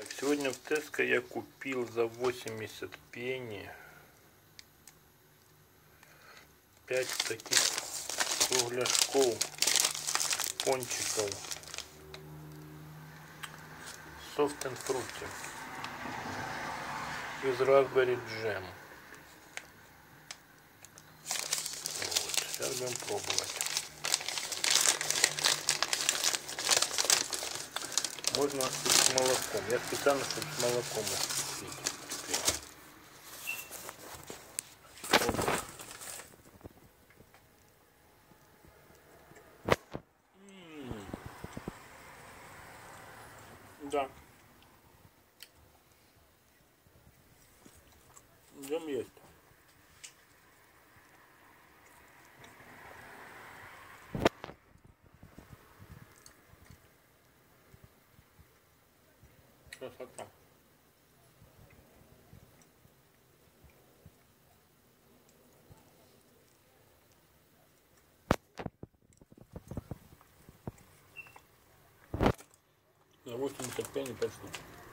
Так, сегодня в Теско я купил за 80 пенни 5 таких кругляшков, пончиков Soft and Fruity из Raspberry Jam. Вот, сейчас будем пробовать. Можно с молоком. Я специально, чтобы с молоком их купить. Да. Джем есть. Красота. За 85 пенни 5 штук.